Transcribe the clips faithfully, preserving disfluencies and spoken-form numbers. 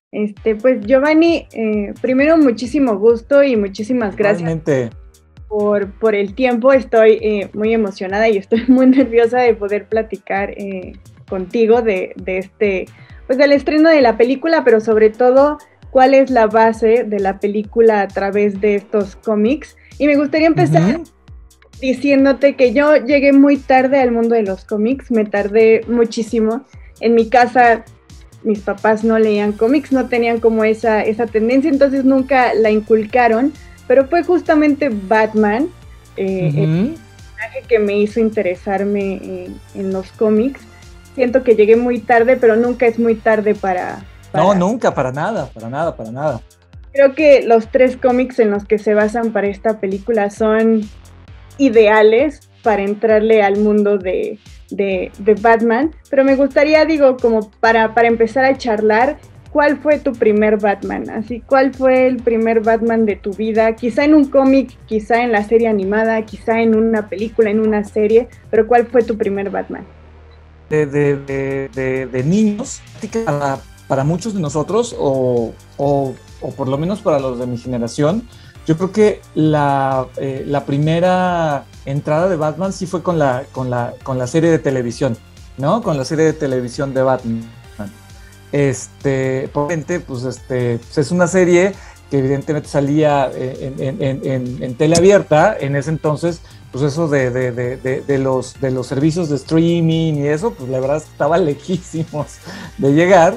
Este, pues Giovanni, eh, primero muchísimo gusto y muchísimas gracias Igualmente. por, por el tiempo. Estoy eh, muy emocionada y estoy muy nerviosa de poder platicar eh, contigo de, de este, pues del estreno de la película, pero sobre todo cuál es la base de la película a través de estos cómics. Y me gustaría empezar Ujú. diciéndote que yo llegué muy tarde al mundo de los cómics, me tardé muchísimo. En mi casa mis papás no leían cómics, no tenían como esa, esa tendencia, entonces nunca la inculcaron, pero fue justamente Batman eh, el Ujú. personaje que me hizo interesarme en, en los cómics. Siento que llegué muy tarde, pero nunca es muy tarde para, No, para... nunca, para nada, para nada, para nada. Creo que los tres cómics en los que se basan para esta película son ideales para entrarle al mundo de, de, de Batman, pero me gustaría, digo, como para, para empezar a charlar, ¿cuál fue tu primer Batman? Así, ¿cuál fue el primer Batman de tu vida? Quizá en un cómic, quizá en la serie animada, quizá en una película, en una serie, pero ¿cuál fue tu primer Batman? De, de, de, de, de niños, para, para muchos de nosotros, o, o, o por lo menos para los de mi generación, yo creo que la, eh, la primera entrada de Batman sí fue con la, con, la, con la serie de televisión, ¿no? Con la serie de televisión de Batman. Este, probablemente, pues, este, pues es una serie que evidentemente salía en, en, en, en, en tele abierta en ese entonces, pues eso de, de, de, de, de, los, de los servicios de streaming y eso, pues la verdad estaba lejísimos de llegar.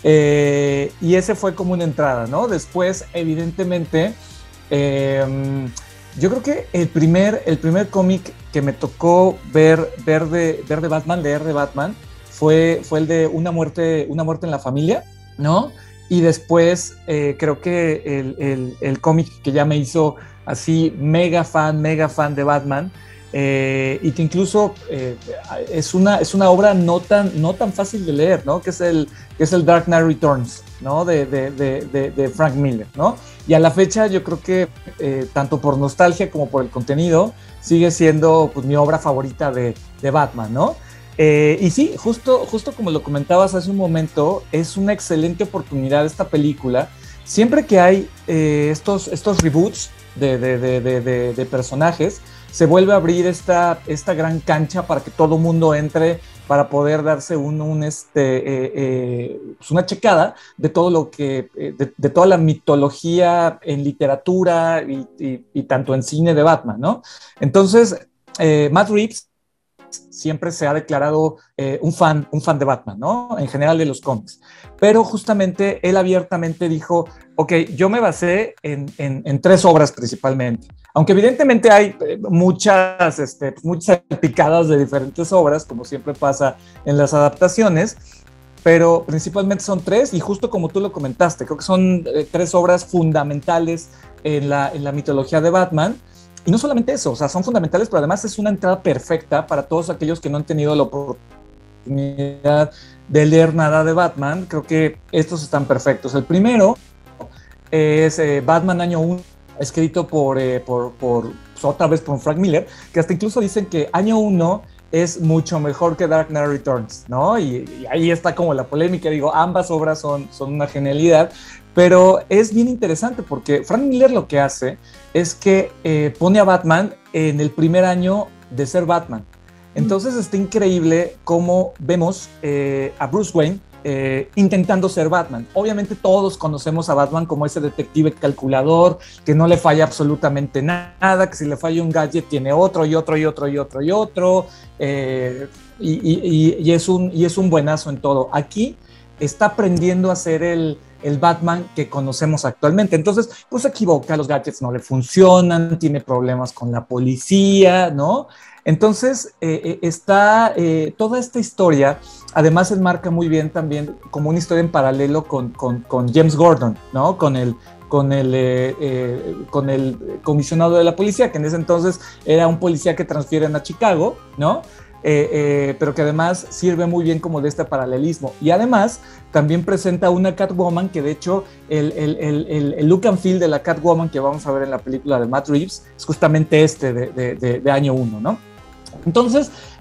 Eh, y ese fue como una entrada, ¿no? Después, evidentemente, eh, yo creo que el primer, el primer cómic que me tocó ver, ver, de, ver de Batman, leer de Batman, fue, fue el de Una muerte, una muerte en la familia, ¿no? Y después eh, creo que el, el, el cómic que ya me hizo así mega fan, mega fan de Batman, eh, y que incluso eh, es, una, es una obra no tan, no tan fácil de leer, ¿no? Que es el, que es el Dark Knight Returns, ¿no? De, de, de, de, de Frank Miller, ¿no? Y a la fecha yo creo que eh, tanto por nostalgia como por el contenido sigue siendo pues, mi obra favorita de, de Batman, ¿no? Eh, y sí, justo, justo como lo comentabas hace un momento, es una excelente oportunidad esta película. Siempre que hay eh, estos, estos reboots de, de, de, de, de, de personajes, se vuelve a abrir esta, esta gran cancha para que todo mundo entre, para poder darse un, un este, eh, eh, pues una checada de todo lo que, eh, de, de, toda la mitología en literatura y, y, y tanto en cine de Batman, ¿no? Entonces, eh, Matt Reeves siempre se ha declarado eh, un fan, un fan de Batman, ¿no? En general de los cómics. Pero justamente él abiertamente dijo, ok, yo me basé en, en, en tres obras principalmente. Aunque evidentemente hay muchas, este, muchas picadas de diferentes obras, como siempre pasa en las adaptaciones, pero principalmente son tres, y justo como tú lo comentaste, creo que son eh, tres obras fundamentales en la, en la mitología de Batman. Y no solamente eso, o sea, son fundamentales, pero además es una entrada perfecta para todos aquellos que no han tenido la oportunidad de leer nada de Batman. Creo que estos están perfectos. El primero es eh, Batman Año uno, escrito por, eh, por, por pues, otra vez por Frank Miller, que hasta incluso dicen que Año uno es mucho mejor que Dark Knight Returns, ¿no? Y, y ahí está como la polémica, digo, ambas obras son, son una genialidad, pero es bien interesante porque Frank Miller lo que hace es que eh, pone a Batman en el primer año de ser Batman. Entonces está increíble cómo vemos eh, a Bruce Wayne eh, intentando ser Batman. Obviamente todos conocemos a Batman como ese detective calculador, que no le falla absolutamente nada, que si le falla un gadget tiene otro y otro y otro y otro y otro, eh, y, y, y, es un, y es un buenazo en todo. Aquí está aprendiendo a ser el, el Batman que conocemos actualmente. Entonces, pues se equivoca, los gadgets no le funcionan, tiene problemas con la policía, ¿no? Entonces, eh, está eh, toda esta historia, además se enmarca muy bien también como una historia en paralelo con, con, con James Gordon, ¿no? Con el, con el, eh, eh, con el comisionado de la policía, que en ese entonces era un policía que transfieren a Chicago, ¿no? Eh, eh, pero que además sirve muy bien como de este paralelismo. Y además también presenta una Catwoman que de hecho el, el, el, el look and feel de la Catwoman que vamos a ver en la película de Matt Reeves es justamente este de, de, de, de año uno, ¿no? Entonces,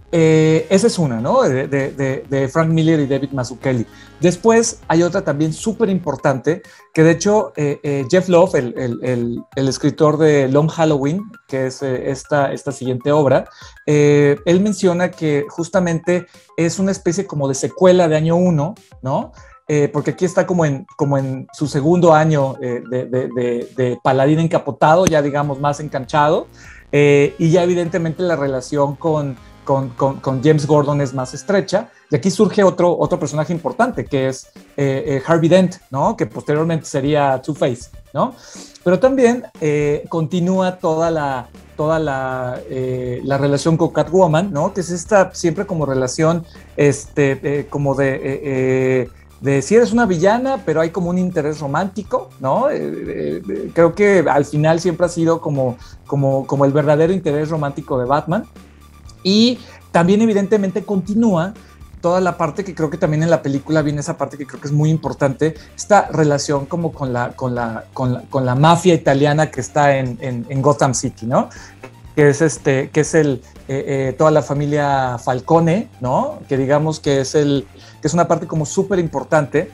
Eh, esa es una, ¿no? De, de, de, de Frank Miller y David Mazzucchelli. Después hay otra también súper importante, que de hecho eh, eh, Jeff Love, el, el, el, el escritor de Long Halloween, que es eh, esta, esta siguiente obra, eh, él menciona que justamente es una especie como de secuela de año uno, ¿no? Eh, porque aquí está como en, como en su segundo año eh, de, de, de, de paladín encapotado, ya digamos más enganchado, eh, y ya evidentemente la relación con Con, con, con James Gordon es más estrecha, y aquí surge otro, otro personaje importante, que es eh, eh, Harvey Dent, ¿no? Que posteriormente sería Two-Face, ¿no? Pero también eh, continúa toda la, toda la, eh, la relación con Catwoman, ¿no? Que es esta siempre como relación, este, eh, como de... Eh, eh, de si eres una villana, pero hay como un interés romántico, ¿no? Eh, eh, creo que al final siempre ha sido como, como, como el verdadero interés romántico de Batman. Y también evidentemente continúa toda la parte que creo que también en la película viene esa parte que creo que es muy importante, esta relación como con la, con la, con la, con la mafia italiana que está en, en, en Gotham City, ¿no? Que es, este, que es el, eh, eh, toda la familia Falcone, ¿no? Que digamos que es, el, que es una parte como súper importante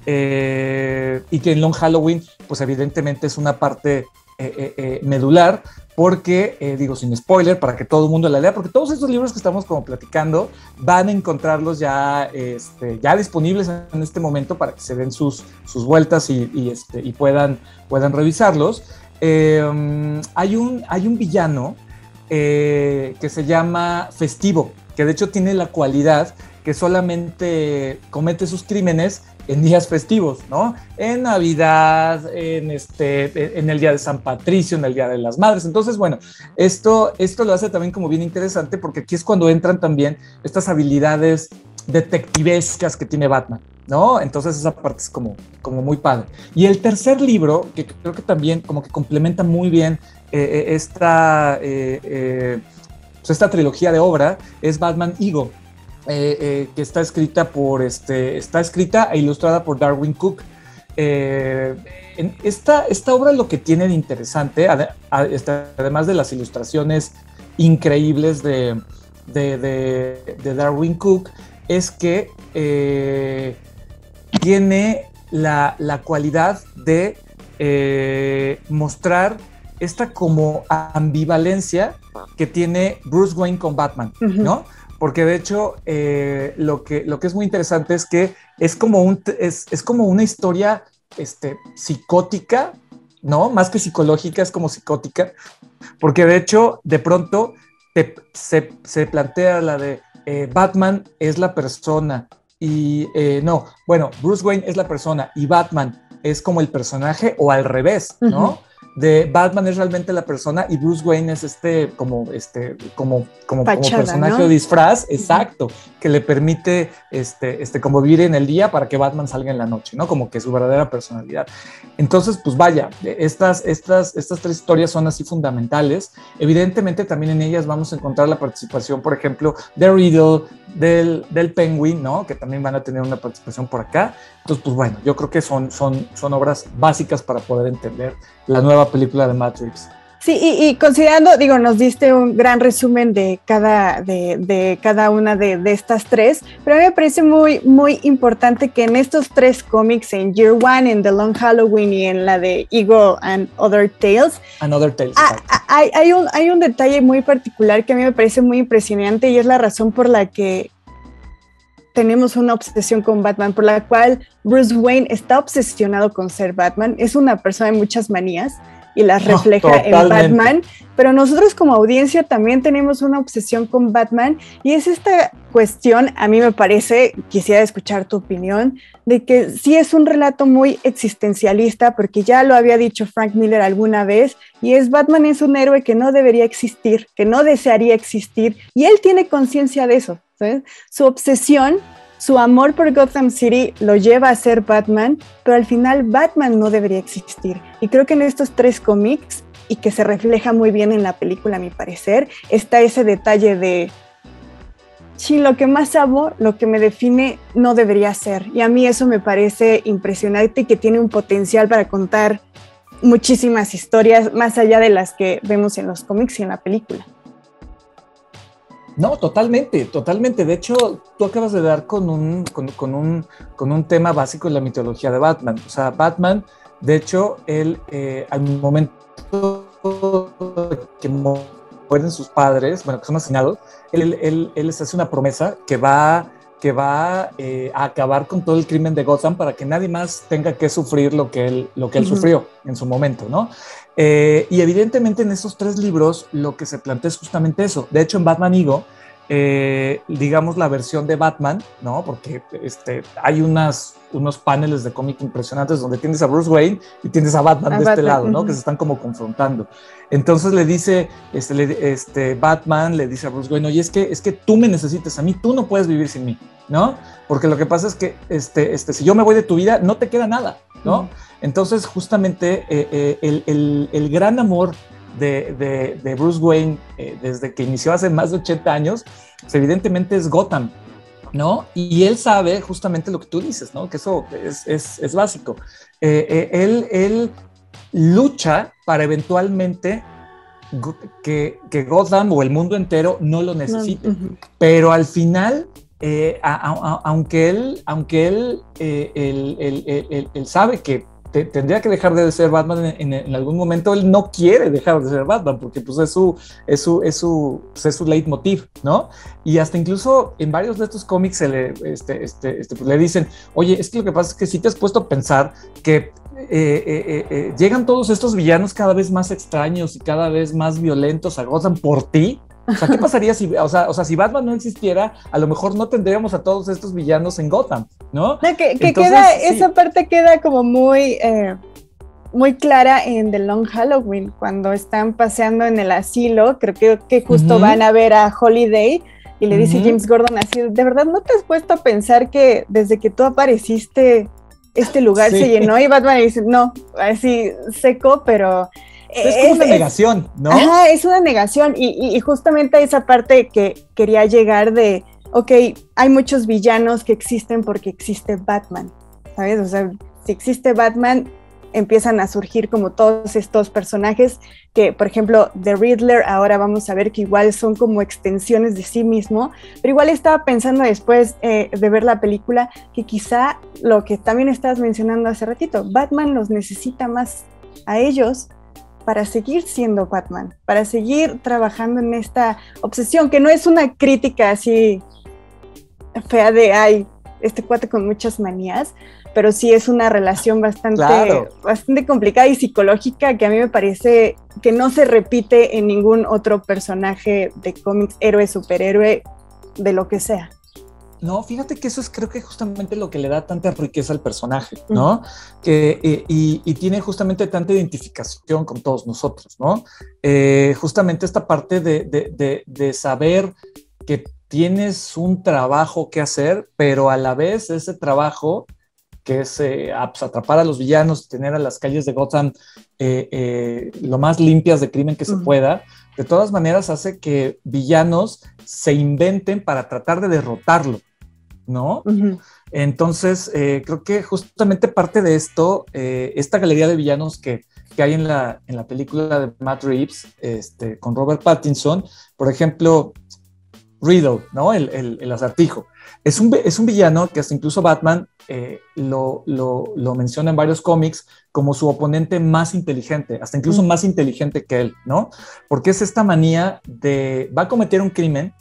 eh, y que en Long Halloween pues evidentemente es una parte eh, eh, eh, medular, porque, eh, digo, sin spoiler, para que todo el mundo la lea, porque todos estos libros que estamos como platicando van a encontrarlos ya, este, ya disponibles en este momento para que se den sus, sus vueltas y, y, este, y puedan, puedan revisarlos. Eh, hay, un, hay un villano eh, que se llama Festivo, que de hecho tiene la cualidad que solamente comete sus crímenes en días festivos, ¿no? En Navidad, en, este, en el Día de San Patricio, en el Día de las Madres. Entonces, bueno, esto, esto lo hace también como bien interesante porque aquí es cuando entran también estas habilidades detectivescas que tiene Batman, ¿no? Entonces esa parte es como, como muy padre. Y el tercer libro, que creo que también como que complementa muy bien eh, esta, eh, eh, pues esta trilogía de obra, es Batman Ego. Eh, eh, que está escrita por este, está escrita e ilustrada por Darwyn Cooke. Eh, en esta, esta obra lo que tiene de interesante, ad, ad, este, además de las ilustraciones increíbles de, de, de, de Darwyn Cooke, es que eh, tiene la, la cualidad de eh, mostrar esta como ambivalencia que tiene Bruce Wayne con Batman, uh-huh. ¿no? Porque de hecho eh, lo, que, lo que es muy interesante es que es como, un, es, es como una historia este, psicótica, ¿no? Más que psicológica, es como psicótica, porque de hecho de pronto te, se, se plantea la de eh, Batman es la persona y eh, no, bueno, Bruce Wayne es la persona y Batman es como el personaje o al revés, ¿no? Uh-huh. De Batman es realmente la persona y Bruce Wayne es este como este como como, Pachada, como personaje, ¿no? O disfraz, exacto, uh-huh. que le permite este este como vivir en el día para que Batman salga en la noche, ¿no? Como que su verdadera personalidad. Entonces, pues vaya, estas estas estas tres historias son así fundamentales. Evidentemente también en ellas vamos a encontrar la participación, por ejemplo, de Riddle, del del Penguin, ¿no? Que también van a tener una participación por acá. Entonces, pues bueno, yo creo que son son son obras básicas para poder entender la nueva película de Matrix. Sí, y, y considerando, digo, nos diste un gran resumen de cada, de, de cada una de, de estas tres, pero a mí me parece muy, muy importante que en estos tres cómics, en Year One, en The Long Halloween y en la de Eagle and Other Tales, and Other Tales a, a, hay, hay, un, hay un detalle muy particular que a mí me parece muy impresionante y es la razón por la que tenemos una obsesión con Batman, por la cual Bruce Wayne está obsesionado con ser Batman. Es una persona de muchas manías y las refleja oh, en Batman, pero nosotros como audiencia también tenemos una obsesión con Batman y es esta cuestión, a mí me parece, quisiera escuchar tu opinión, de que sí es un relato muy existencialista, porque ya lo había dicho Frank Miller alguna vez, y es Batman es un héroe que no debería existir, que no desearía existir, y él tiene conciencia de eso, ¿sabes? Su obsesión, su amor por Gotham City lo lleva a ser Batman, pero al final Batman no debería existir. Y creo que en estos tres cómics, y que se refleja muy bien en la película a mi parecer, está ese detalle de, sí, lo que más amo, lo que me define, no debería ser. Y a mí eso me parece impresionante y que tiene un potencial para contar muchísimas historias, más allá de las que vemos en los cómics y en la película. No, totalmente, totalmente. De hecho, tú acabas de dar con un, con, con un, con un tema básico en la mitología de Batman. O sea, Batman, de hecho, él eh, al momento que mueren sus padres, bueno, que son asesinados, él, él, él les hace una promesa que va, que va eh, a acabar con todo el crimen de Gotham para que nadie más tenga que sufrir lo que él, lo que él uh-huh. sufrió en su momento, ¿no? Eh, y evidentemente en esos tres libros lo que se plantea es justamente eso. De hecho, en Batman Ego, eh, digamos la versión de Batman, ¿no? Porque este, hay unas, unos paneles de cómic impresionantes donde tienes a Bruce Wayne y tienes a Batman a de Batman. Este lado, ¿no? Uh-huh. Que se están como confrontando. Entonces le dice, este, le, este, Batman le dice a Bruce Wayne, oye, es que, es que tú me necesitas a mí, tú no puedes vivir sin mí, ¿no? Porque lo que pasa es que este, este, si yo me voy de tu vida, no te queda nada, ¿no? Uh-huh. Entonces, justamente, eh, eh, el, el, el gran amor de, de, de Bruce Wayne, eh, desde que inició hace más de ochenta años, pues, evidentemente es Gotham, ¿no? Y él sabe justamente lo que tú dices, ¿no? Que eso es, es, es básico. Eh, eh, él, él lucha para eventualmente que, que Gotham o el mundo entero no lo necesite, uh-huh. pero al final... Eh, a, a, aunque él, aunque él, eh, él, él, él, él, él sabe que te, tendría que dejar de ser Batman en, en, en algún momento, él no quiere dejar de ser Batman porque pues es su, es su, es su, es su leitmotiv, ¿no? Y hasta incluso en varios de estos cómics se le, este, este, este, pues le dicen, oye, es que lo que pasa es que sí te has puesto a pensar que eh, eh, eh, llegan todos estos villanos cada vez más extraños y cada vez más violentos a Gotham por ti. O sea, ¿qué pasaría si, o sea, o sea, si Batman no existiera, a lo mejor no tendríamos a todos estos villanos en Gotham, ¿no? No, que que Entonces, queda, sí. Esa parte queda como muy, eh, muy clara en The Long Halloween, cuando están paseando en el asilo, creo que, que justo uh-huh. van a ver a Holiday y le dice uh-huh. James Gordon así, ¿de verdad no te has puesto a pensar que desde que tú apareciste este lugar sí. se llenó? Y Batman dice, no, así seco, pero... Es como es, una negación, ¿no? Ajá, es una negación y, y, y justamente esa parte que quería llegar de, ok, hay muchos villanos que existen porque existe Batman, ¿sabes? O sea, si existe Batman, empiezan a surgir como todos estos personajes que, por ejemplo, The Riddler, ahora vamos a ver que igual son como extensiones de sí mismo, pero igual estaba pensando después eh, de ver la película que quizá lo que también estabas mencionando hace ratito, Batman los necesita más a ellos para seguir siendo Batman, para seguir trabajando en esta obsesión, que no es una crítica así fea de, ay, este cuate con muchas manías, pero sí es una relación bastante, claro. bastante complicada y psicológica que a mí me parece que no se repite en ningún otro personaje de cómics, héroe, superhéroe, de lo que sea. No, fíjate que eso es creo que justamente lo que le da tanta riqueza al personaje, ¿no? Uh-huh. Que, eh, y, y tiene justamente tanta identificación con todos nosotros, ¿no? Eh, justamente esta parte de, de, de, de saber que tienes un trabajo que hacer, pero a la vez ese trabajo que es eh, pues, atrapar a los villanos, tener a las calles de Gotham eh, eh, lo más limpias de crimen que uh-huh. se pueda, de todas maneras hace que villanos se inventen para tratar de derrotarlo, ¿no? Uh-huh. Entonces, eh, creo que justamente parte de esto, eh, esta galería de villanos que, que hay en la, en la película de Matt Reeves, este, con Robert Pattinson, por ejemplo, Riddle, ¿no? El, el, el acertijo. Es un, es un villano que hasta incluso Batman eh, lo, lo, lo menciona en varios cómics como su oponente más inteligente, hasta incluso uh-huh. más inteligente que él, ¿no? Porque es esta manía de, va a cometer un crimen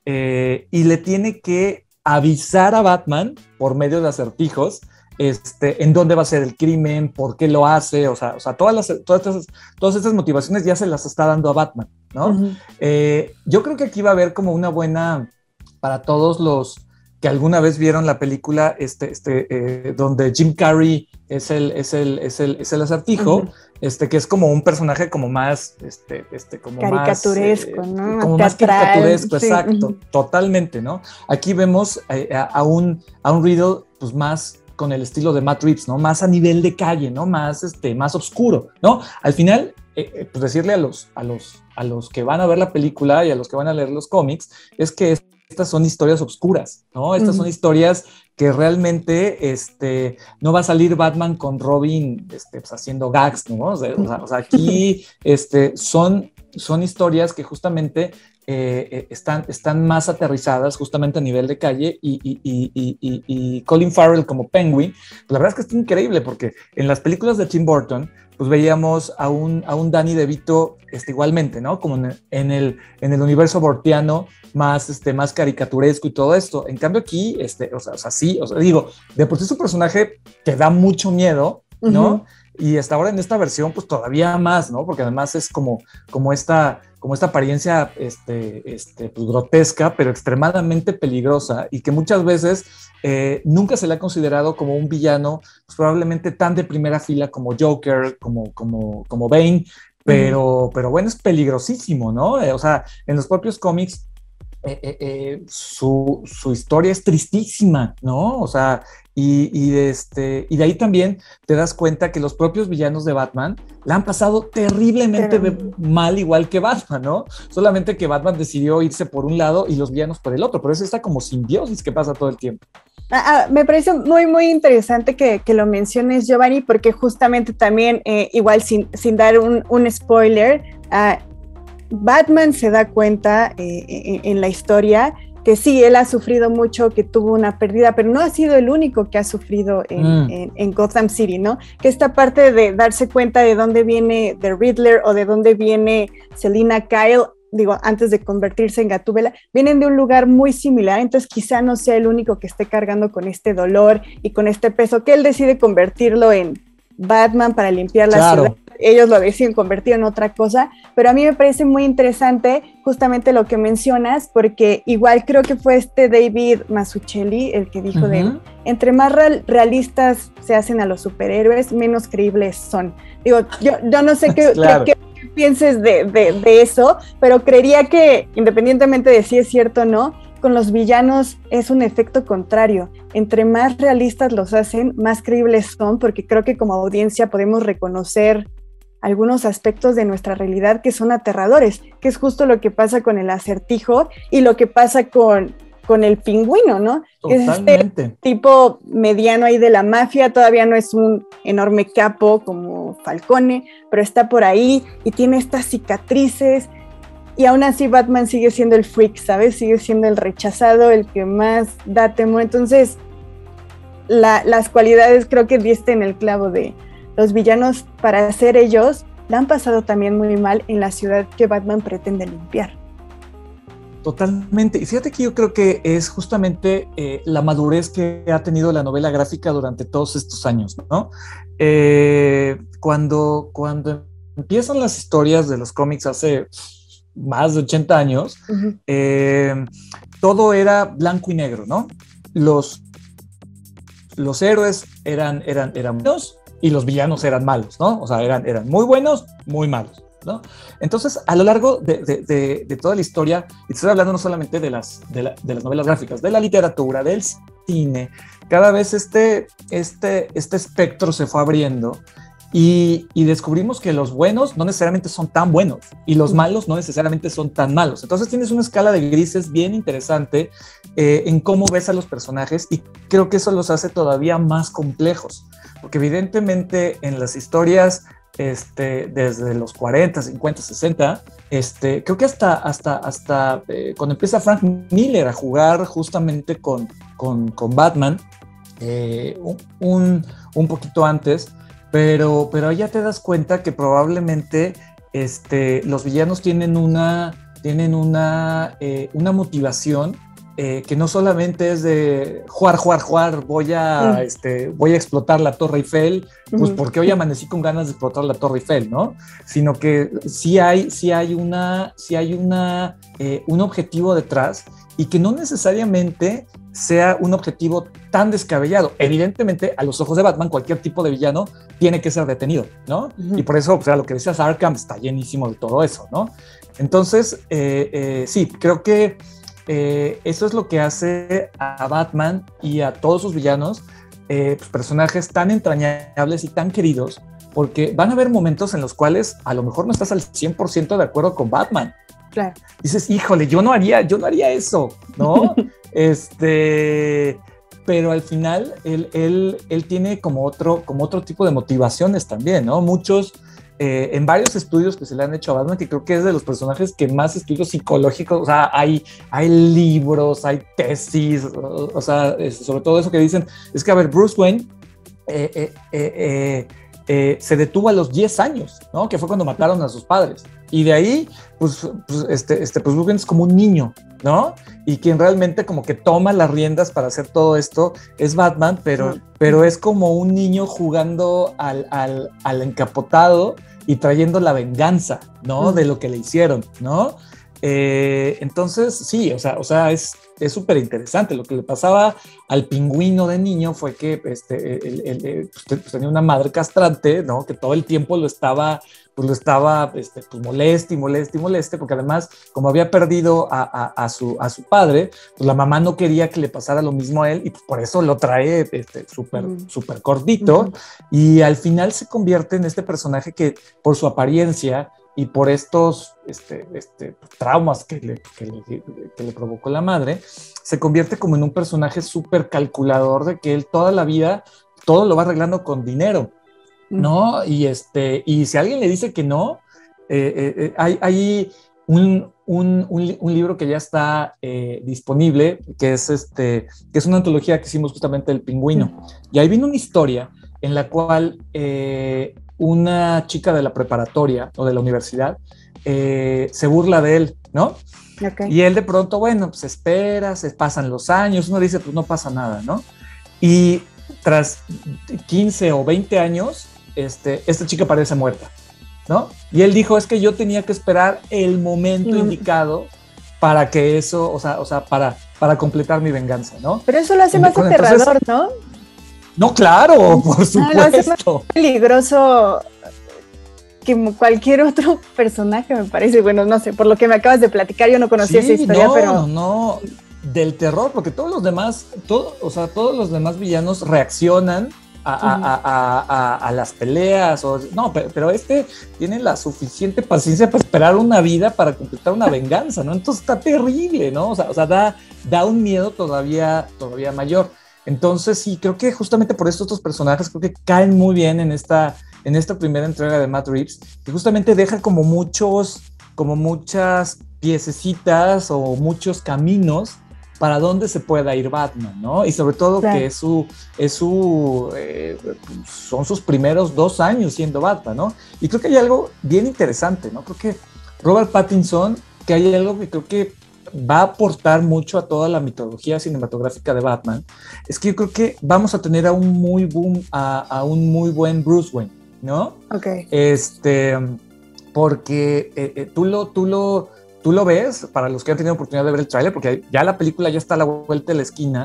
eh, y le tiene que avisar a Batman por medio de acertijos este, en dónde va a ser el crimen, por qué lo hace, o sea, o sea todas, las, todas, estas, todas estas motivaciones ya se las está dando a Batman, ¿no? Uh-huh. Eh, yo creo que aquí va a haber como una buena, para todos los que alguna vez vieron la película este, este, eh, donde Jim Carrey es el, es el, es el, es el acertijo, uh-huh. este, que es como un personaje como más, este, este, como caricaturesco, más, eh, ¿no? Como Teatral, más caricaturesco, sí. exacto, uh-huh. totalmente, ¿no? Aquí vemos eh, a, a, un, a un Riddle, pues más con el estilo de Matt Reeves, ¿no? Más a nivel de calle, ¿no? Más, este, más oscuro, ¿no? Al final, eh, pues decirle a los, a, los, a los que van a ver la película y a los que van a leer los cómics, es que es estas son historias oscuras, ¿no? Estas uh-huh. son historias que realmente este, no va a salir Batman con Robin este, pues, haciendo gags, ¿no? O sea, o sea, o sea aquí este, son, son historias que justamente eh, eh, están, están más aterrizadas justamente a nivel de calle y, y, y, y, y, y Colin Farrell como Penguin, pues la verdad es que está increíble porque en las películas de Tim Burton pues veíamos a un, a un Danny DeVito este, igualmente, ¿no? Como en el, en el, en el universo bortiano más, este, más caricaturesco y todo esto. En cambio aquí, este, o sea, o sea sí, o sea, digo, de por sí es un personaje que da mucho miedo, ¿no? Uh-huh. Y hasta ahora en esta versión, pues todavía más, ¿no? Porque además es como, como, esta, como esta apariencia este, este, pues, grotesca, pero extremadamente peligrosa y que muchas veces eh, nunca se le ha considerado como un villano, pues, probablemente tan de primera fila como Joker, como, como, como Bane, pero, uh-huh. pero bueno, es peligrosísimo, ¿no? Eh, o sea, en los propios cómics, Eh, eh, eh, su, su historia es tristísima, ¿no? O sea, y, y, este, y de ahí también te das cuenta que los propios villanos de Batman la han pasado terriblemente pero... mal, igual que Batman, ¿no? Solamente que Batman decidió irse por un lado y los villanos por el otro, pero es esta como simbiosis que pasa todo el tiempo. Ah, ah, me parece muy, muy interesante que, que lo menciones, Giovanni, porque justamente también, eh, igual sin, sin dar un, un spoiler, uh, Batman se da cuenta eh, en, en la historia que sí, él ha sufrido mucho, que tuvo una pérdida, pero no ha sido el único que ha sufrido en, mm. en, en Gotham City, ¿no? Que esta parte de darse cuenta de dónde viene The Riddler o de dónde viene Selina Kyle, digo, antes de convertirse en Gatúbela, vienen de un lugar muy similar, entonces quizá no sea el único que esté cargando con este dolor y con este peso, que él decide convertirlo en Batman para limpiar la claro. ciudad. Ellos lo deciden convertir en otra cosa, pero a mí me parece muy interesante justamente lo que mencionas, porque igual creo que fue este David Mazzucchelli el que dijo uh-huh. de entre más real, realistas se hacen a los superhéroes, menos creíbles son. Digo, yo, yo no sé qué, claro. qué, qué pienses de, de, de eso, pero creería que independientemente de si es cierto o no, con los villanos es un efecto contrario. Entre más realistas los hacen, más creíbles son, porque creo que como audiencia podemos reconocer algunos aspectos de nuestra realidad que son aterradores, que es justo lo que pasa con el Acertijo y lo que pasa con, con el Pingüino, ¿no? Totalmente. Que es este tipo mediano ahí de la mafia, todavía no es un enorme capo como Falcone, pero está por ahí y tiene estas cicatrices. Y aún así Batman sigue siendo el freak, ¿sabes? Sigue siendo el rechazado, el que más da temor. Entonces, la, las cualidades creo que diste en el clavo de los villanos, para ser ellos, la han pasado también muy mal en la ciudad que Batman pretende limpiar. Totalmente. Y fíjate que yo creo que es justamente eh, la madurez que ha tenido la novela gráfica durante todos estos años, ¿no? Eh, cuando, cuando empiezan las historias de los cómics hace más de ochenta años, uh-huh. eh, todo era blanco y negro, ¿no? Los, los héroes eran, eran, eran buenos y los villanos eran malos, ¿no? O sea, eran, eran muy buenos, muy malos, ¿no? Entonces, a lo largo de, de, de, de toda la historia, y estoy hablando no solamente de las, de, la, de las novelas gráficas, de la literatura, del cine, cada vez este, este, este espectro se fue abriendo. Y, y descubrimos que los buenos no necesariamente son tan buenos y los malos no necesariamente son tan malos. Entonces tienes una escala de grises bien interesante eh, en cómo ves a los personajes, y creo que eso los hace todavía más complejos, porque evidentemente en las historias este, desde los cuarenta, cincuenta, sesenta, este, creo que hasta, hasta, hasta eh, cuando empieza Frank Miller a jugar justamente con, con, con Batman, eh, un, un poquito antes, Pero, pero ya te das cuenta que probablemente este, los villanos tienen una, tienen una, eh, una motivación eh, que no solamente es de jugar, jugar, jugar, voy a, mm. este, voy a explotar la Torre Eiffel, pues mm. porque hoy amanecí con ganas de explotar la Torre Eiffel, ¿no? Sino que sí hay, sí hay, una, sí hay una, eh, un objetivo detrás, y que no necesariamente sea un objetivo tan descabellado. Evidentemente, a los ojos de Batman, cualquier tipo de villano tiene que ser detenido, ¿no? Uh-huh. Y por eso, o sea, lo que decías, Arkham está llenísimo de todo eso, ¿no? Entonces, eh, eh, sí, creo que eh, eso es lo que hace a Batman y a todos sus villanos eh, pues, personajes tan entrañables y tan queridos, porque van a haber momentos en los cuales a lo mejor no estás al cien por ciento de acuerdo con Batman. Claro. Dices, híjole, yo no haría, yo no haría eso, ¿no? este, pero al final él, él, él tiene como otro, como otro tipo de motivaciones también, ¿no? Muchos, eh, en varios estudios que se le han hecho a Batman, que creo que es de los personajes que más estudios psicológicos, o sea, hay, hay libros, hay tesis, o, o sea, es, sobre todo eso que dicen, es que, a ver, Bruce Wayne eh, eh, eh, eh, eh, se detuvo a los diez años, ¿no? Que fue cuando mataron a sus padres. Y de ahí, pues, pues, este, este, pues Bruce Wayne es como un niño, ¿no? Y quien realmente como que toma las riendas para hacer todo esto es Batman, pero, pero es como un niño jugando al, al, al encapotado y trayendo la venganza, ¿no? De lo que le hicieron, ¿no? Eh, entonces, sí, o sea, o sea es es súper interesante. Lo que le pasaba al Pingüino de niño fue que este, él, él, él, pues, tenía una madre castrante, ¿no? Que todo el tiempo lo estaba, pues lo estaba este, pues, moleste y moleste y moleste, porque además, como había perdido a, a, a, su, a su padre, pues la mamá no quería que le pasara lo mismo a él y pues, por eso lo trae este, súper uh-huh. súper cortito uh-huh. y al final se convierte en este personaje que por su apariencia y por estos este, este, traumas que le, que, le, que le provocó la madre, se convierte como en un personaje súper calculador de que él toda la vida todo lo va arreglando con dinero, ¿no? Y, este, y si alguien le dice que no, eh, eh, hay, hay un, un, un, un libro que ya está eh, disponible, que es, este, que es una antología que hicimos justamente del Pingüino, y ahí viene una historia en la cual eh, una chica de la preparatoria o de la universidad eh, se burla de él, ¿no? Okay. Y él de pronto, bueno, pues espera, se pasan los años, uno dice, pues no pasa nada, ¿no? Y tras quince o veinte años, este, esta chica parece muerta, ¿no? Y él dijo, es que yo tenía que esperar el momento mm. indicado para que eso, o sea, o sea para, para completar mi venganza, ¿no? Pero eso lo hace más aterrador, ¿no? No, claro, por supuesto. No, lo hace más peligroso que cualquier otro personaje, me parece. Bueno, no sé, por lo que me acabas de platicar, yo no conocía sí, esa historia, no, pero... No, no, del terror, porque todos los demás, todo, o sea, todos los demás villanos reaccionan a, uh-huh. a, a, a, a las peleas, o, no, pero, pero este tiene la suficiente paciencia para esperar una vida para completar una venganza, ¿no? Entonces está terrible, ¿no? O sea, o sea da, da un miedo todavía, todavía mayor. Entonces sí, creo que justamente por eso estos personajes creo que caen muy bien en esta, en esta primera entrega de Matt Reeves, que justamente deja como muchos, como muchas piececitas o muchos caminos para dónde se pueda ir Batman, ¿no? Y sobre todo claro. que es su, es su, eh, son sus primeros dos años siendo Batman, ¿no? Y creo que hay algo bien interesante, ¿no? Creo que Robert Pattinson, que hay algo que creo que va a aportar mucho a toda la mitología cinematográfica de Batman, es que yo creo que vamos a tener a un muy boom, a, a un muy buen Bruce Wayne, ¿no? Ok. Este, porque eh, eh, tú, lo, tú, lo, tú lo ves, para los que han tenido oportunidad de ver el tráiler, porque ya la película ya está a la vuelta de la esquina,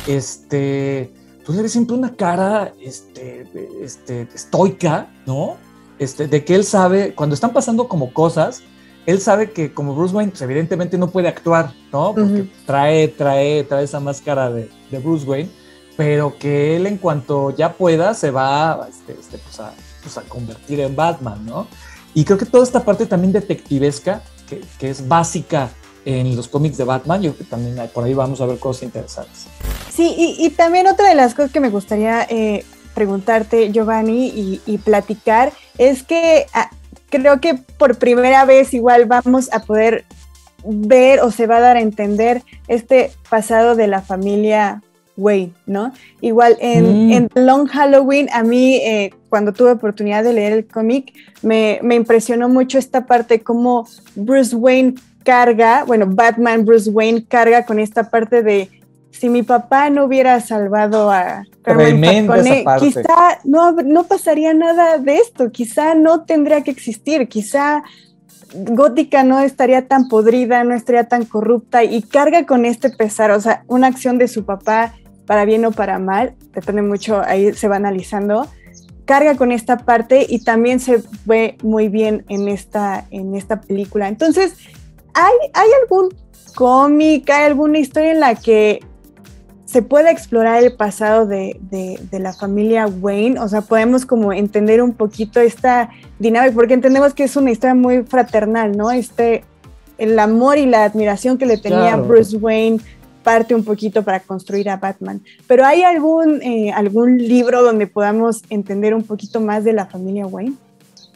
este, tú le ves siempre una cara este, este, estoica, ¿no? Este, de que él sabe, cuando están pasando como cosas, él sabe que como Bruce Wayne, pues evidentemente no puede actuar, ¿no? Porque uh-huh. trae, trae, trae esa máscara de, de Bruce Wayne, pero que él en cuanto ya pueda se va este, este, pues a, pues a convertir en Batman, ¿no? Y creo que toda esta parte también detectivesca, que, que es básica en los cómics de Batman, yo creo que también hay, por ahí vamos a ver cosas interesantes. Sí, y, y también otra de las cosas que me gustaría eh, preguntarte, Giovanni, y, y platicar, es que... Ah, creo que por primera vez igual vamos a poder ver o se va a dar a entender este pasado de la familia Wayne, ¿no? Igual en, mm. en Long Halloween, a mí eh, cuando tuve oportunidad de leer el cómic, me, me impresionó mucho esta parte, cómo Bruce Wayne carga, bueno, Batman Bruce Wayne carga con esta parte de si mi papá no hubiera salvado a Carmen Falcone, quizá no, no pasaría nada de esto, quizá no tendría que existir, quizá Gótica no estaría tan podrida, no estaría tan corrupta, y carga con este pesar, o sea, una acción de su papá, para bien o para mal, depende mucho, ahí se va analizando, carga con esta parte y también se ve muy bien en esta, en esta película. Entonces, ¿hay, hay algún cómic, hay alguna historia en la que se puede explorar el pasado de, de, de la familia Wayne? O sea, podemos como entender un poquito esta dinámica, porque entendemos que es una historia muy fraternal, ¿no? Este, el amor y la admiración que le tenía claro. Bruce Wayne parte un poquito para construir a Batman. Pero ¿hay algún, eh, algún libro donde podamos entender un poquito más de la familia Wayne?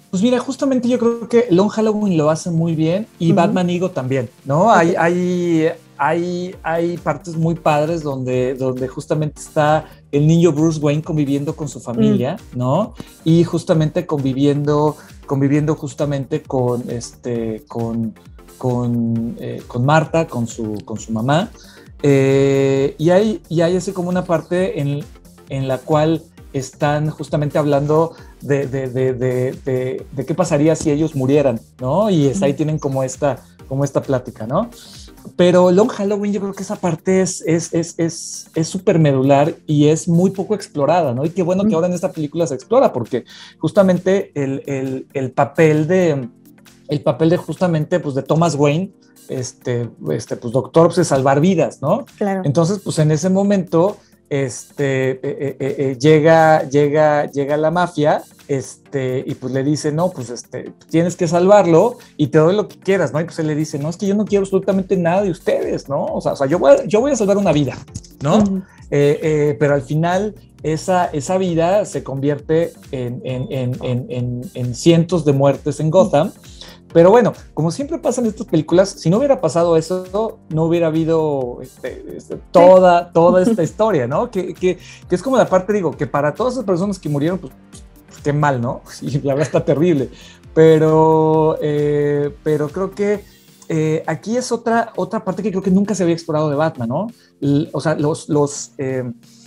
Pues mira, justamente yo creo que Long Halloween lo hace muy bien y uh-huh. Batman Ego también, ¿no? Okay. Hay, hay, hay, hay partes muy padres donde, donde justamente está el niño Bruce Wayne conviviendo con su familia, uh-huh. ¿no? Y justamente conviviendo, conviviendo justamente con, este, con, con, eh, con Marta, con su, con su mamá. Eh, y, hay, y hay así como una parte en, en la cual están justamente hablando de, de, de, de, de, de qué pasaría si ellos murieran, ¿no? Y es, ahí tienen como esta, como esta plática, ¿no? Pero Long Halloween yo creo que esa parte es es es es es súper medular y es muy poco explorada, ¿no? Y qué bueno que ahora en esta película se explora, porque justamente el, el, el papel de el papel de justamente pues de Thomas Wayne, este, este pues doctor, pues de salvar vidas, ¿no? Claro. Entonces pues en ese momento este, eh, eh, eh, llega, llega, llega la mafia, este, y pues le dice, no, pues este, tienes que salvarlo y te doy lo que quieras, ¿no? Y pues él le dice, no, es que yo no quiero absolutamente nada de ustedes, ¿no? O sea, o sea yo, voy a, yo voy a salvar una vida, ¿no? Uh-huh. eh, eh, pero al final esa, esa vida se convierte en, en, en, en, en, en cientos de muertes en Gotham. Uh-huh. Pero bueno, como siempre pasa en estas películas, si no hubiera pasado eso, no hubiera habido este, este, toda, toda esta historia, ¿no? Que, que, que es como la parte, digo, que para todas esas personas que murieron, pues, pues qué mal, ¿no? Y la verdad está terrible. Pero, eh, pero creo que eh, aquí es otra, otra parte que creo que nunca se había explorado de Batman, ¿no? L- o sea, los, los, eh,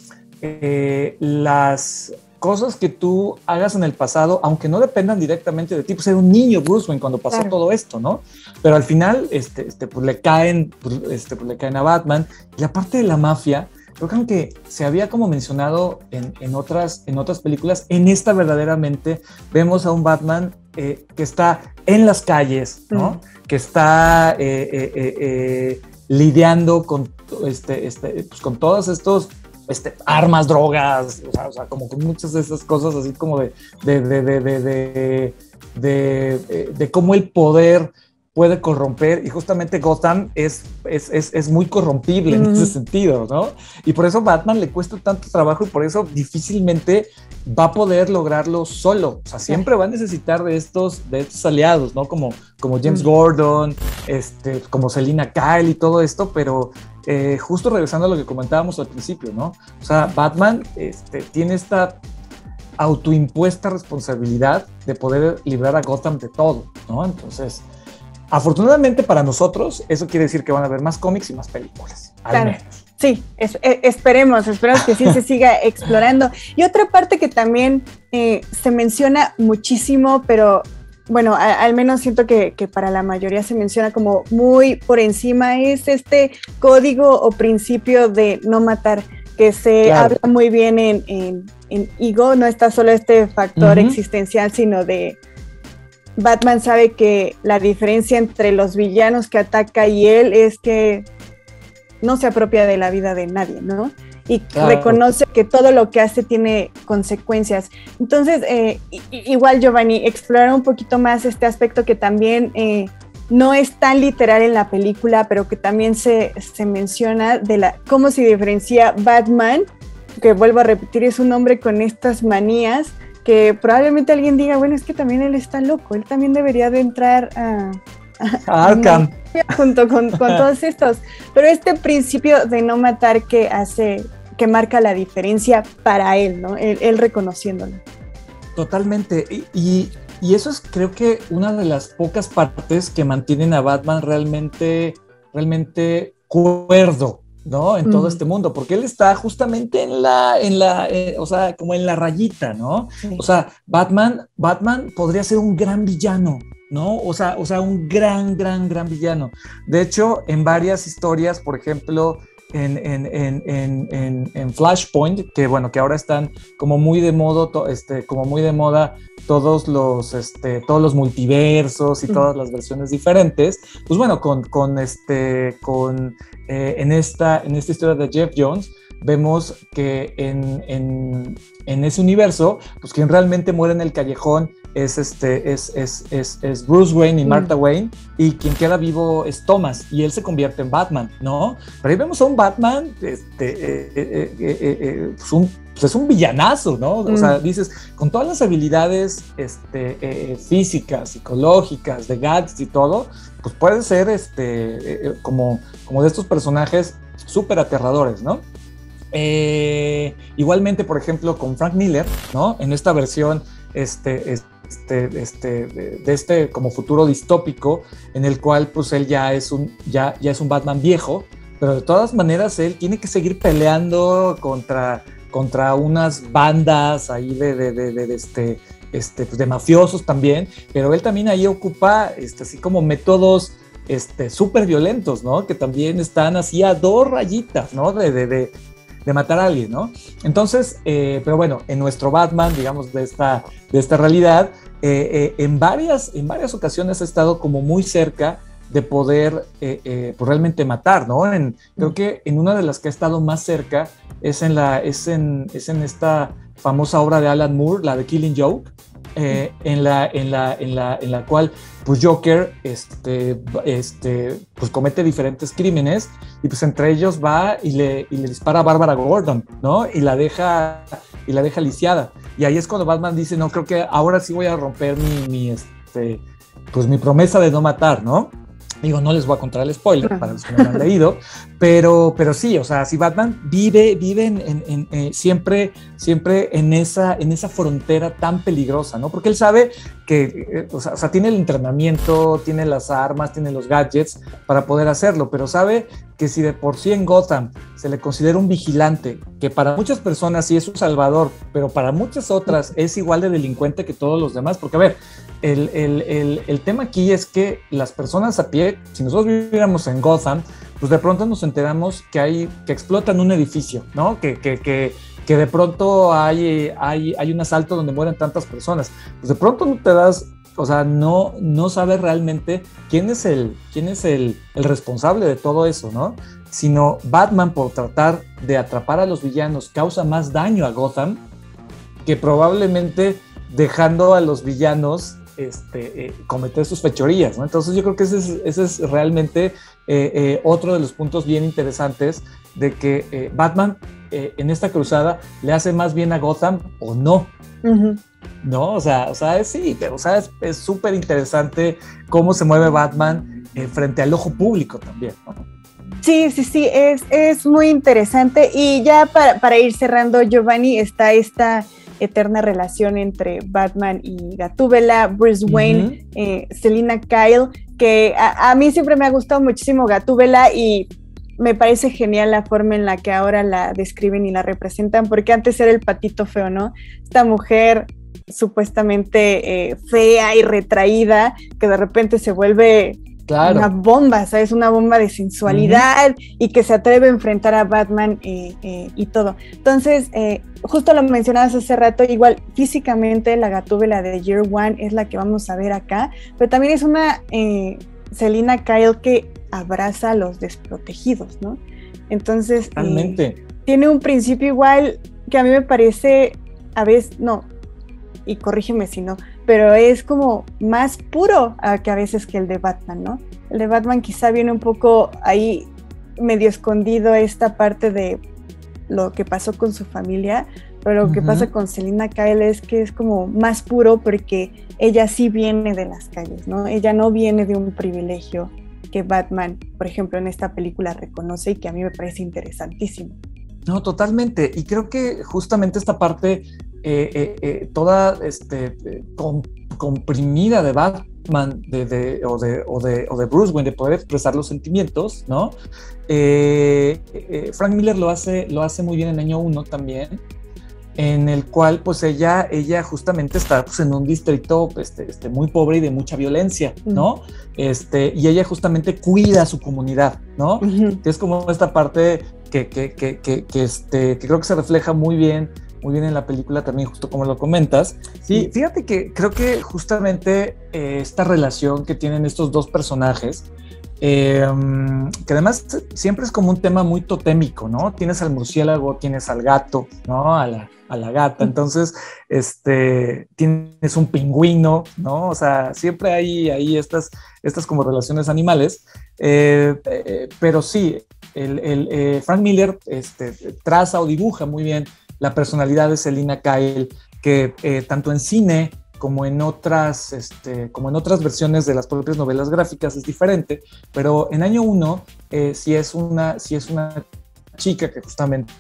eh, las... cosas que tú hagas en el pasado, aunque no dependan directamente de ti, pues era un niño Bruce Wayne cuando pasó claro. todo esto, ¿no? Pero al final, este, este, pues le caen, este, pues le caen a Batman. Y la parte de la mafia, creo que aunque se había como mencionado en, en, otras, en otras películas, en esta verdaderamente vemos a un Batman eh, que está en las calles, ¿no? Mm. Que está eh, eh, eh, eh, lidiando con, este, este, pues con todos estos Este, armas, drogas, o sea, o sea, como con muchas de esas cosas, así como de, de, de, de, de, de, de, de, de cómo el poder puede corromper, y justamente Gotham es, es, es, es muy corrompible mm. en ese sentido, ¿no? Y por eso Batman le cuesta tanto trabajo y por eso difícilmente va a poder lograrlo solo. O sea, siempre va a necesitar de estos, de estos aliados, ¿no? Como, como James mm. Gordon, este, como Selina Kyle y todo esto, pero eh, justo regresando a lo que comentábamos al principio, ¿no? O sea, Batman este, tiene esta autoimpuesta responsabilidad de poder librar a Gotham de todo, ¿no? Entonces, afortunadamente para nosotros, eso quiere decir que van a haber más cómics y más películas, al claro. menos. Sí, es, es, esperemos, esperemos que sí se siga explorando. Y otra parte que también eh, se menciona muchísimo, pero bueno, a, al menos siento que, que para la mayoría se menciona como muy por encima, es este código o principio de no matar, que se claro. habla muy bien en, en, en Ego. No está solo este factor uh-huh. existencial, sino de Batman sabe que la diferencia entre los villanos que ataca y él es que no se apropia de la vida de nadie, ¿no? Y claro. reconoce que todo lo que hace tiene consecuencias. Entonces, eh, igual, Giovanni, explorar un poquito más este aspecto que también eh, no es tan literal en la película, pero que también se, se menciona de la cómo se diferencia Batman, que vuelvo a repetir, es un hombre con estas manías, que probablemente alguien diga, bueno, es que también él está loco, él también debería de entrar a... a Arkham. Junto con, con todos estos, pero este principio de no matar que hace, que marca la diferencia para él, ¿no? Él, él reconociéndolo. Totalmente, y, y, y eso es creo que una de las pocas partes que mantienen a Batman realmente, realmente cuerdo, ¿no? En todo mm. este mundo, porque él está justamente en la, en la, eh, o sea, como en la rayita, ¿no? Sí. O sea, Batman, Batman podría ser un gran villano, ¿no? O sea, o sea, un gran, gran, gran villano. De hecho, en varias historias, por ejemplo, en, en, en, en, en, en Flashpoint, que bueno, que ahora están como muy de moda, este, como muy de moda todos los, este, todos los multiversos y mm. todas las versiones diferentes, pues bueno, con, con este, con, eh, en esta, en esta historia de Jeff Jones, vemos que en, en, en ese universo, pues quien realmente muere en el callejón es, este, es, es, es, es Bruce Wayne y Martha mm. Wayne, y quien queda vivo es Thomas, y él se convierte en Batman, ¿no? Pero ahí vemos a un Batman, este, eh, eh, eh, eh, pues un, pues es un villanazo, ¿no? O mm. sea, dices, con todas las habilidades este, eh, físicas, psicológicas, de gadgets y todo, pues puede ser este, eh, como, como de estos personajes súper aterradores, ¿no? Eh, igualmente, por ejemplo, con Frank Miller, ¿no? En esta versión este, este, este, de, de este como futuro distópico, en el cual pues él ya es un, ya, ya es un Batman viejo, pero de todas maneras él tiene que seguir peleando contra, contra unas bandas ahí de, de, de, de, de, este, este, pues de mafiosos también, pero él también ahí ocupa este, así como métodos este, súper violentos, ¿no? Que también están así a dos rayitas, ¿no? De, de, de, de matar a alguien, ¿no? Entonces, eh, pero bueno, en nuestro Batman, digamos, de esta, de esta realidad, eh, eh, en, varias, en varias ocasiones ha estado como muy cerca de poder eh, eh, pues realmente matar, ¿no? En, creo que en una de las que ha estado más cerca es en, la, es en, es en esta famosa obra de Alan Moore, la de Killing Joke, eh, en, la, en, la, en, la, en la cual pues Joker este, este, pues comete diferentes crímenes y pues entre ellos va y le, y le dispara a Bárbara Gordon, ¿no? Y la deja, y la deja lisiada. Y ahí es cuando Batman dice, no, creo que ahora sí voy a romper mi, mi, este, pues mi promesa de no matar, ¿no? Digo, no les voy a contar el spoiler para los que no lo han leído, pero, pero sí, o sea, si Batman vive, vive en, en, en, eh, siempre, siempre en esa, en esa frontera tan peligrosa, ¿no? Porque él sabe que, eh, o sea, o sea, tiene el entrenamiento, tiene las armas, tiene los gadgets para poder hacerlo, pero sabe que si de por sí en Gotham se le considera un vigilante, que para muchas personas sí es un salvador, pero para muchas otras es igual de delincuente que todos los demás, porque a ver, el, el, el, el tema aquí es que las personas a pie, si nosotros viviéramos en Gotham, pues de pronto nos enteramos que hay, que explotan un edificio, ¿no? Que, que, que, que de pronto hay, hay, hay un asalto donde mueren tantas personas. Pues de pronto no te das, o sea, no, no sabes realmente quién es el, quién es el, el responsable de todo eso, ¿no? Sino Batman, por tratar de atrapar a los villanos, causa más daño a Gotham que probablemente dejando a los villanos Este, eh, cometer sus fechorías, ¿no? Entonces yo creo que ese es, ese es realmente eh, eh, otro de los puntos bien interesantes de que eh, Batman eh, en esta cruzada le hace más bien a Gotham o no, uh-huh. ¿no? O sea, o sea, sí, pero o sea, es súper interesante cómo se mueve Batman eh, frente al ojo público también, ¿no? Sí, sí, sí, es, es muy interesante y ya para, para ir cerrando, Giovanni, está esta eterna relación entre Batman y Gatúbela, Bruce Wayne, uh-huh. eh, Selina Kyle, que a, a mí siempre me ha gustado muchísimo Gatúbela y me parece genial la forma en la que ahora la describen y la representan, porque antes era el patito feo, ¿no? Esta mujer supuestamente eh, fea y retraída, que de repente se vuelve claro. una bomba, ¿sabes? Una bomba de sensualidad uh-huh. y que se atreve a enfrentar a Batman eh, eh, y todo. Entonces, eh, justo lo mencionabas hace rato, igual físicamente la Gatúbela de Year One es la que vamos a ver acá, pero también es una eh, Selina Kyle que abraza a los desprotegidos, ¿no? Entonces, eh, tiene un principio igual que a mí me parece, a veces, no, y corrígeme si no, pero es como más puro uh, que a veces que el de Batman, ¿no? El de Batman quizá viene un poco ahí medio escondido esta parte de lo que pasó con su familia, pero lo uh-huh. que pasa con Selina Kyle es que es como más puro porque ella sí viene de las calles, ¿no? Ella no viene de un privilegio que Batman, por ejemplo, en esta película reconoce y que a mí me parece interesantísimo. No, totalmente, y creo que justamente esta parte eh, eh, eh, toda este, eh, com, comprimida de Batman de, de, o, de, o, de, o de Bruce Wayne de poder expresar los sentimientos, ¿no? Eh, eh, Frank Miller lo hace, lo hace muy bien en Año uno también, en el cual pues ella, ella justamente está pues, en un distrito este, este, muy pobre y de mucha violencia, ¿no? Uh-huh. Este, y ella justamente cuida a su comunidad, ¿no? Uh-huh. Que es como esta parte que, que, que, que, que, este, que creo que se refleja muy bien, muy bien en la película también, justo como lo comentas. Sí, fíjate que creo que justamente eh, esta relación que tienen estos dos personajes, Eh, que además siempre es como un tema muy totémico, ¿no? Tienes al murciélago, tienes al gato, ¿no? A la, a la gata, entonces este, tienes un pingüino, ¿no? O sea, siempre hay ahí estas, estas como relaciones animales, eh, eh, pero sí, el, el, eh, Frank Miller este, traza o dibuja muy bien la personalidad de Selina Kyle, que eh, tanto en cine como en otras, este, como en otras versiones de las propias novelas gráficas es diferente, pero en Año uno eh, sí es una, sí es una chica que justamente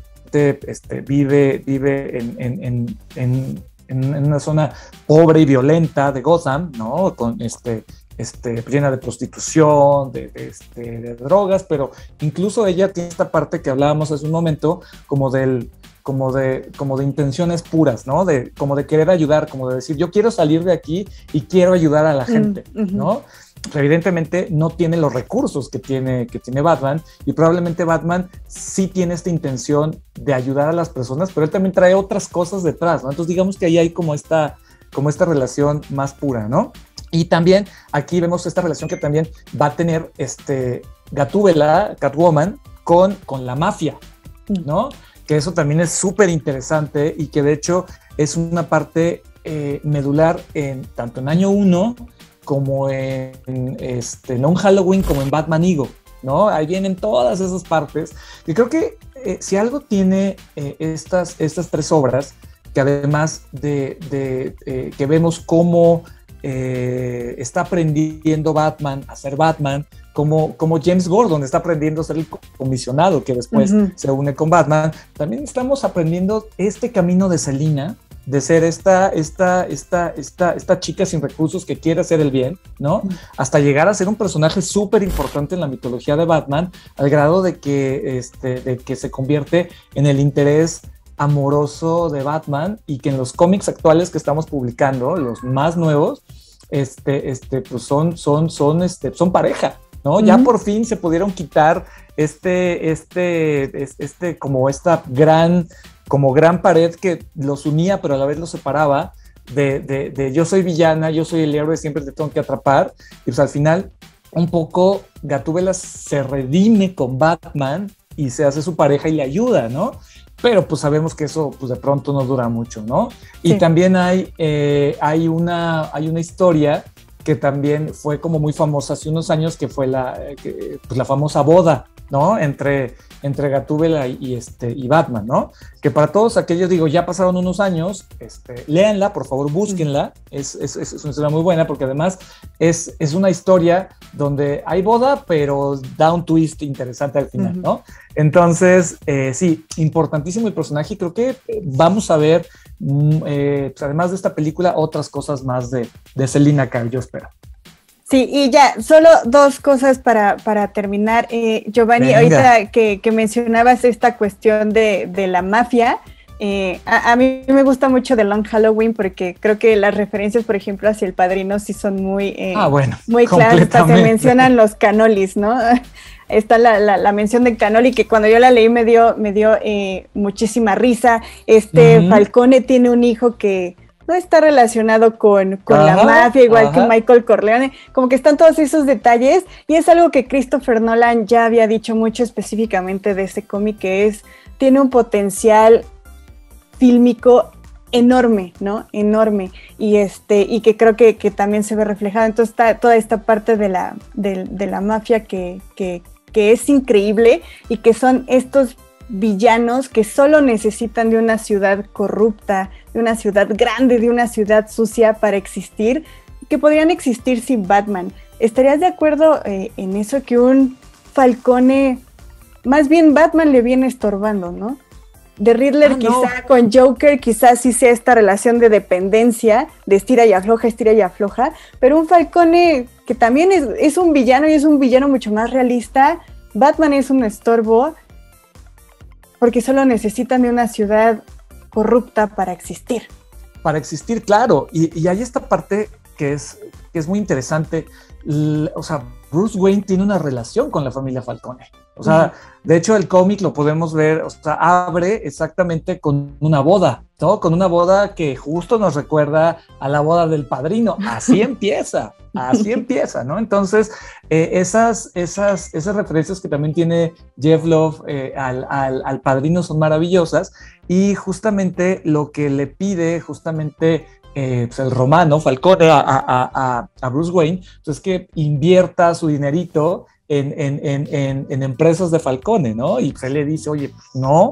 este, vive, vive en, en, en, en, en una zona pobre y violenta de Gotham, ¿no? Con este, este, llena de prostitución, de, de, este, de drogas, pero incluso ella tiene esta parte que hablábamos hace un momento, como del Como de, como de intenciones puras, ¿no? De, como de querer ayudar, como de decir, yo quiero salir de aquí y quiero ayudar a la gente, mm, uh-huh. ¿no? Evidentemente no tiene los recursos que tiene, que tiene Batman, y probablemente Batman sí tiene esta intención de ayudar a las personas, pero él también trae otras cosas detrás, ¿no? Entonces digamos que ahí hay como esta, como esta relación más pura, ¿no? Y también aquí vemos esta relación que también va a tener este, Gatúbela, Catwoman, con, con la mafia, ¿no? Que eso también es súper interesante y que de hecho es una parte eh, medular en, tanto en Año uno como en este, no en Halloween como en Batman Ego, ¿no? Ahí vienen todas esas partes. Y creo que eh, si algo tiene eh, estas, estas tres obras, que además de, de eh, que vemos cómo eh, está aprendiendo Batman a ser Batman, Como, como James Gordon está aprendiendo a ser el comisionado que después uh-huh. se une con Batman, también estamos aprendiendo este camino de Selina, de ser esta, esta, esta, esta, esta chica sin recursos que quiere hacer el bien, ¿no? Uh-huh. Hasta llegar a ser un personaje súper importante en la mitología de Batman, al grado de que, este, de que se convierte en el interés amoroso de Batman, y que en los cómics actuales que estamos publicando, los más nuevos, este, este, pues son, son, son, este, son pareja, ¿no? Uh-huh. Ya por fin se pudieron quitar este, este, este, como esta gran, como gran pared que los unía, pero a la vez los separaba, de, de, de yo soy villana, yo soy el héroe, siempre te tengo que atrapar, y pues al final, un poco, Gatúbela se redime con Batman, y se hace su pareja y le ayuda, ¿no? Pero pues sabemos que eso, pues de pronto no dura mucho, ¿no? Sí. Y también hay, eh, hay, una, hay una historia que también fue como muy famosa hace unos años, que fue la, que, pues la famosa boda, ¿no? Entre, entre Gatúbela y, y, este, y Batman, ¿no? Que para todos aquellos, digo, ya pasaron unos años, este, léanla, por favor, búsquenla, es, es, es una historia muy buena, porque además es, es una historia donde hay boda, pero da un twist interesante al final, uh-huh. ¿no? Entonces, eh, sí, importantísimo el personaje, y creo que vamos a ver, eh, pues además de esta película, otras cosas más de, de Selina Kyle, yo espero. Sí, y ya, solo dos cosas para, para terminar. Eh, Giovanni, Venga. ahorita que, que mencionabas esta cuestión de, de la mafia, eh, a, a mí me gusta mucho The Long Halloween, porque creo que las referencias, por ejemplo, hacia El Padrino sí son muy, eh, ah, bueno, muy claras. Hasta se mencionan los canolis, ¿no? Está la, la, la mención de Canoli, que cuando yo la leí me dio, me dio eh, muchísima risa. Este uh-huh. Falcone tiene un hijo que no está relacionado con, con ajá, la mafia, igual ajá. que Michael Corleone, como que están todos esos detalles, y es algo que Christopher Nolan ya había dicho mucho específicamente de ese cómic, que es, tiene un potencial fílmico enorme, ¿no? Enorme, y este, y que creo que, que también se ve reflejado. Entonces está toda esta parte de la, de, de la mafia que, que, que es increíble, y que son estos villanos que solo necesitan de una ciudad corrupta, de una ciudad grande, de una ciudad sucia para existir, que podrían existir sin Batman. ¿Estarías de acuerdo eh, en eso, que un Falcone, más bien Batman le viene estorbando, ¿no? De Riddler ah, quizá no. con Joker quizás sí sea esta relación de dependencia, de estira y afloja, estira y afloja, pero un Falcone que también es, es un villano, y es un villano mucho más realista. Batman es un estorbo, porque solo necesitan de una ciudad corrupta para existir. Para existir, claro. Y, y hay esta parte que es, que es muy interesante. L- o sea, Bruce Wayne tiene una relación con la familia Falcone. O sea, uh-huh. de hecho el cómic lo podemos ver, o sea, abre exactamente con una boda, ¿no? Con una boda que justo nos recuerda a la boda del Padrino. Así empieza, así empieza, ¿no? Entonces, eh, esas, esas, esas referencias que también tiene Jeff Love eh, al, al, al Padrino son maravillosas, y justamente lo que le pide justamente eh, pues el romano Falcone a, a, a, a Bruce Wayne, pues es que invierta su dinerito En, en, en, en, en empresas de Falcone, ¿no? Y pues él le dice, oye, pues no,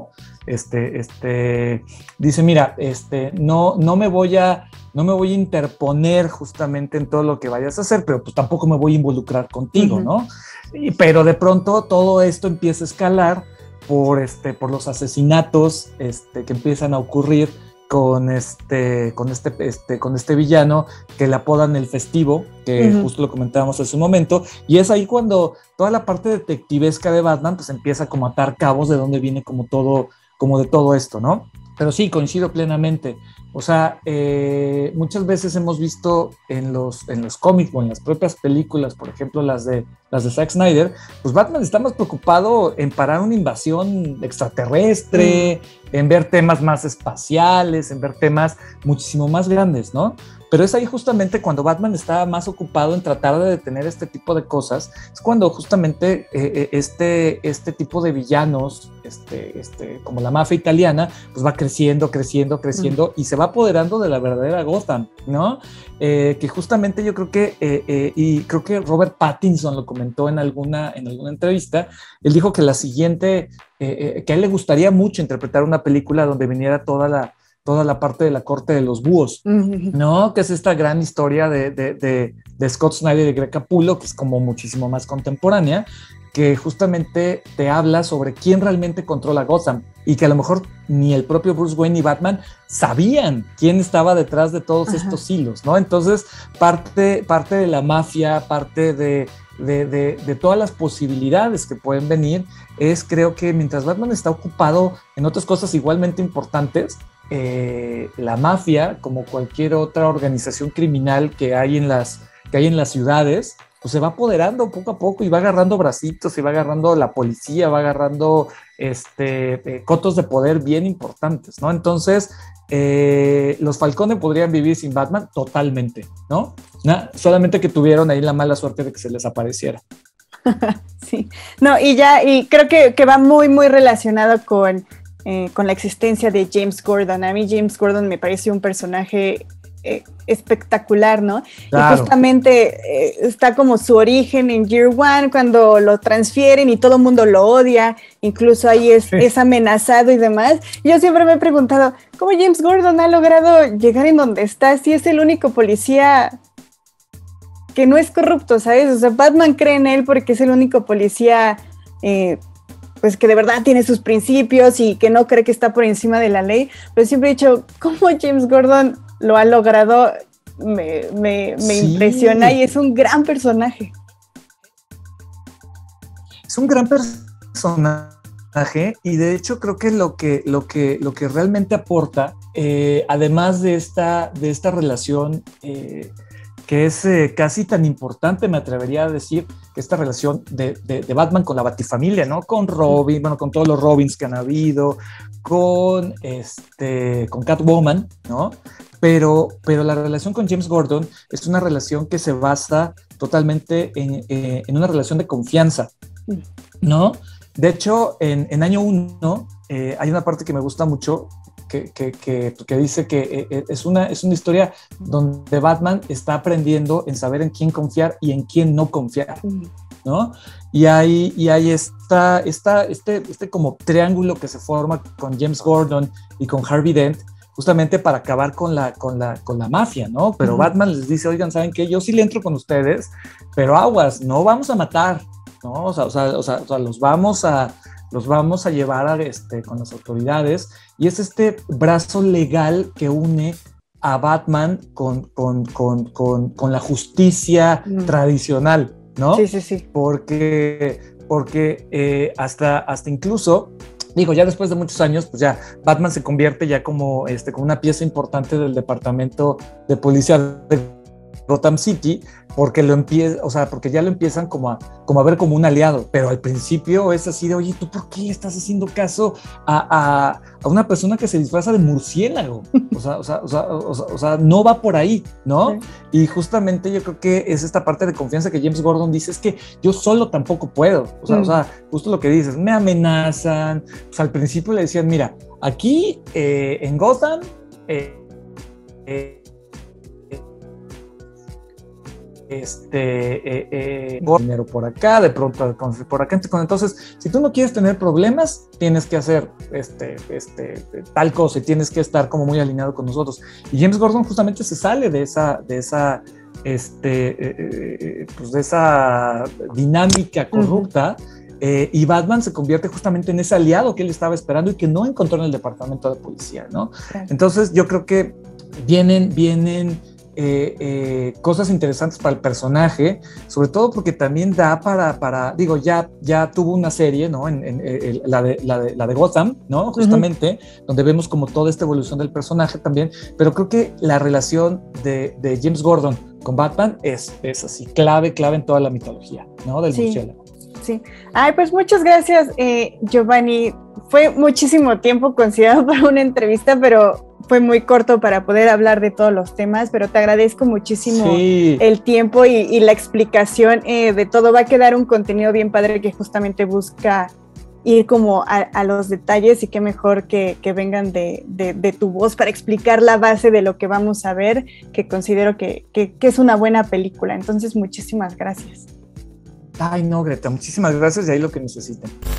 este, este, dice, mira, este, no, no me voy a, no me voy a interponer justamente en todo lo que vayas a hacer, pero pues tampoco me voy a involucrar contigo, uh-huh. ¿no? Y, pero de pronto todo esto empieza a escalar por, este, por los asesinatos este, que empiezan a ocurrir con este, con este, este, con este villano que le apodan el Festivo, que uh-huh. justo lo comentábamos hace un momento, y es ahí cuando toda la parte detectivesca de Batman pues empieza como a atar cabos de dónde viene como todo, como de todo esto, ¿no? Pero sí, coincido plenamente. O sea, eh, muchas veces hemos visto en los, en los cómics o en las propias películas, por ejemplo, las de, las de Zack Snyder, pues Batman está más preocupado en parar una invasión extraterrestre, mm. en ver temas más espaciales, en ver temas muchísimo más grandes, ¿no? Pero es ahí justamente cuando Batman está más ocupado en tratar de detener este tipo de cosas, es cuando justamente eh, este, este tipo de villanos, este, este, como la mafia italiana, pues va creciendo, creciendo, creciendo mm. y se va apoderando de la verdadera Gotham, ¿no? Eh, que justamente yo creo que, eh, eh, y creo que Robert Pattinson lo comentó en alguna, en alguna entrevista, él dijo que la siguiente, eh, eh, que a él le gustaría mucho interpretar una película donde viniera toda la toda la parte de la corte de los búhos, uh-huh. ¿no? Que es esta gran historia de, de, de, de Scott Snyder y de Greg Capullo, que es como muchísimo más contemporánea, que justamente te habla sobre quién realmente controla Gotham y que a lo mejor ni el propio Bruce Wayne ni Batman sabían quién estaba detrás de todos uh-huh. estos hilos, ¿no? Entonces, parte, parte de la mafia, parte de, de, de, de todas las posibilidades que pueden venir, es creo que mientras Batman está ocupado en otras cosas igualmente importantes, Eh, la mafia, como cualquier otra organización criminal que hay en las, que hay en las ciudades, pues se va apoderando poco a poco y va agarrando bracitos y va agarrando la policía, va agarrando este, eh, cotos de poder bien importantes, ¿no? Entonces, eh, los Falcone podrían vivir sin Batman totalmente, ¿no? Nah, solamente que tuvieron ahí la mala suerte de que se les apareciera. Sí, no, y ya, y creo que, que va muy, muy relacionado con Eh, con la existencia de James Gordon. A mí James Gordon me parece un personaje eh, espectacular, ¿no? Claro. Y justamente eh, está como su origen en Year One, cuando lo transfieren y todo el mundo lo odia, incluso ahí es, sí. es amenazado y demás. Yo siempre me he preguntado, ¿cómo James Gordon ha logrado llegar en donde está si es el único policía que no es corrupto, ¿sabes? O sea, Batman cree en él porque es el único policía eh, pues que de verdad tiene sus principios y que no cree que está por encima de la ley, pero siempre he dicho, ¿cómo James Gordon lo ha logrado? Me, me, me sí. impresiona y es un gran personaje. Es un gran personaje y de hecho creo que lo que, lo que, lo que realmente aporta, eh, además de esta, de esta relación eh, que es eh, casi tan importante, me atrevería a decir, que esta relación de, de, de Batman con la Batifamilia, ¿no? Con Robin, bueno, con todos los Robins que han habido, con, este, con Catwoman, ¿no? Pero, pero la relación con James Gordon es una relación que se basa totalmente en, eh, en una relación de confianza, ¿no? De hecho, en, en año uno eh, hay una parte que me gusta mucho, Que, que, que, que dice que eh, es, una, es una historia donde Batman está aprendiendo en saber en quién confiar y en quién no confiar, ¿no? Y hay, y hay esta, esta, este, este como triángulo que se forma con James Gordon y con Harvey Dent, justamente para acabar con la, con la, con la mafia, ¿no? Pero uh-huh. Batman les dice, oigan, ¿saben qué? Yo sí le entro con ustedes, pero aguas, no vamos a matar, ¿no? O sea, o sea, o sea, o sea los vamos a... los vamos a llevar a este, con las autoridades, y es este brazo legal que une a Batman con, con, con, con, con la justicia mm. tradicional, ¿no? Sí, sí, sí. Porque, porque eh, hasta, hasta incluso, digo, ya después de muchos años, pues ya Batman se convierte ya como, este, como una pieza importante del departamento de policía de Gotham City, porque lo empieza, o sea, porque ya lo empiezan como a, como a ver como un aliado, pero al principio es así de, oye, ¿tú por qué le estás haciendo caso a, a, a una persona que se disfraza de murciélago? O sea, o sea, o sea, o sea, o sea no va por ahí, ¿no? Sí. Y justamente yo creo que es esta parte de confianza que James Gordon dice, es que yo solo tampoco puedo, o sea, mm. o sea justo lo que dices, me amenazan, pues al principio le decían, mira, aquí eh, en Gotham, eh, eh, este, eh, eh, dinero por acá, de pronto por acá. Entonces, si tú no quieres tener problemas, tienes que hacer este, este, tal cosa y tienes que estar como muy alineado con nosotros. Y James Gordon justamente se sale de esa, de esa, este, eh, eh, pues de esa dinámica corrupta. Uh-huh. Eh, y Batman se convierte justamente en ese aliado que él estaba esperando y que no encontró en el departamento de policía, ¿no? Claro. Entonces yo creo que vienen, vienen eh, eh, cosas interesantes para el personaje, sobre todo porque también da para, para digo, ya, ya tuvo una serie, ¿no? En, en, en la, de, la, de, la de Gotham, ¿no? Justamente, uh-huh. donde vemos como toda esta evolución del personaje también, pero creo que la relación de, de James Gordon con Batman es, es así, clave, clave en toda la mitología, ¿no? Del sí. murciélago. Sí. Ay, pues muchas gracias, eh, Giovanni. Fue muchísimo tiempo considerado para una entrevista, pero fue muy corto para poder hablar de todos los temas, pero te agradezco muchísimo sí. el tiempo y, y la explicación eh, de todo. Va a quedar un contenido bien padre que justamente busca ir como a, a los detalles, y qué mejor que, que vengan de, de, de tu voz para explicar la base de lo que vamos a ver, que considero que, que, que es una buena película. Entonces, muchísimas gracias. Ay, no, Greta, muchísimas gracias, y ahí lo que necesiten.